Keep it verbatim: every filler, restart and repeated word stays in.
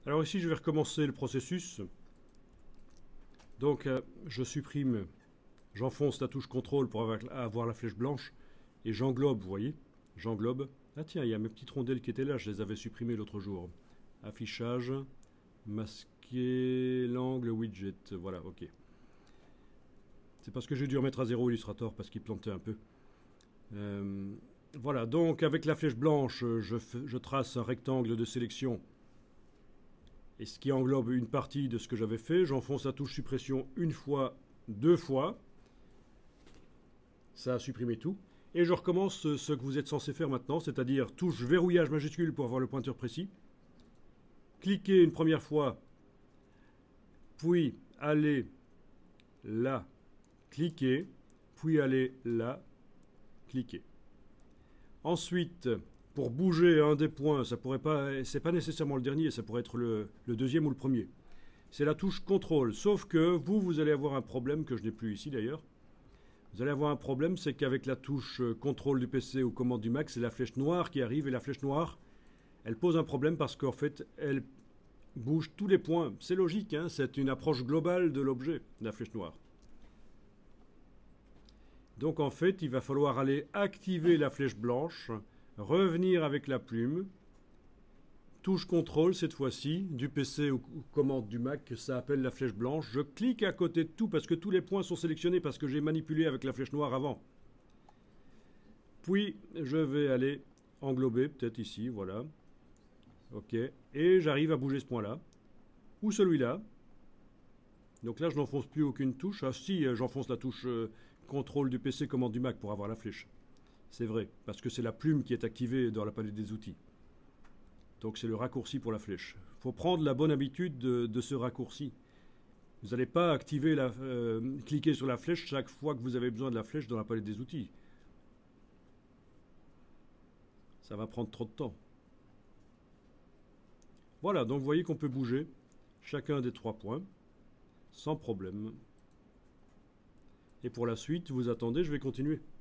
Alors ici, je vais recommencer le processus. Donc, euh, je supprime, j'enfonce la touche contrôle pour avoir, avoir la flèche blanche et j'englobe, vous voyez, j'englobe. Ah tiens, il y a mes petites rondelles qui étaient là, je les avais supprimées l'autre jour. Affichage, masquer l'angle widget, voilà, ok. C'est parce que j'ai dû remettre à zéro Illustrator parce qu'il plantait un peu. Euh, voilà, donc avec la flèche blanche, je, je trace un rectangle de sélection. Et ce qui englobe une partie de ce que j'avais fait, j'enfonce la touche suppression une fois, deux fois. Ça a supprimé tout. Et je recommence ce que vous êtes censé faire maintenant, c'est-à-dire touche verrouillage majuscule pour avoir le pointeur précis. Cliquez une première fois, puis allez là, cliquez, puis allez là, cliquez. Ensuite, pour bouger un des points, ça pourrait pas, c'est pas nécessairement le dernier, ça pourrait être le, le deuxième ou le premier. C'est la touche contrôle, sauf que vous, vous allez avoir un problème que je n'ai plus ici d'ailleurs. Vous allez avoir un problème, c'est qu'avec la touche contrôle du P C ou commande du Mac, c'est la flèche noire qui arrive et la flèche noire, elle pose un problème parce qu'en fait, elle bouge tous les points. C'est logique, hein, c'est une approche globale de l'objet, la flèche noire. Donc en fait, il va falloir aller activer la flèche blanche, revenir avec la plume, touche contrôle cette fois-ci, du P C ou commande du Mac, ça appelle la flèche blanche. Je clique à côté de tout parce que tous les points sont sélectionnés parce que j'ai manipulé avec la flèche noire avant. Puis je vais aller englober, peut-être ici, voilà. Ok, et j'arrive à bouger ce point-là, ou celui-là. Donc là, je n'enfonce plus aucune touche. Ah si, j'enfonce la touche euh, contrôle du P C, commande du Mac pour avoir la flèche. C'est vrai, parce que c'est la plume qui est activée dans la palette des outils. Donc c'est le raccourci pour la flèche. Il faut prendre la bonne habitude de, de ce raccourci. Vous n'allez pas activer la, euh, cliquer sur la flèche chaque fois que vous avez besoin de la flèche dans la palette des outils. Ça va prendre trop de temps. Voilà, donc vous voyez qu'on peut bouger chacun des trois points sans problème. Et pour la suite, vous attendez, je vais continuer.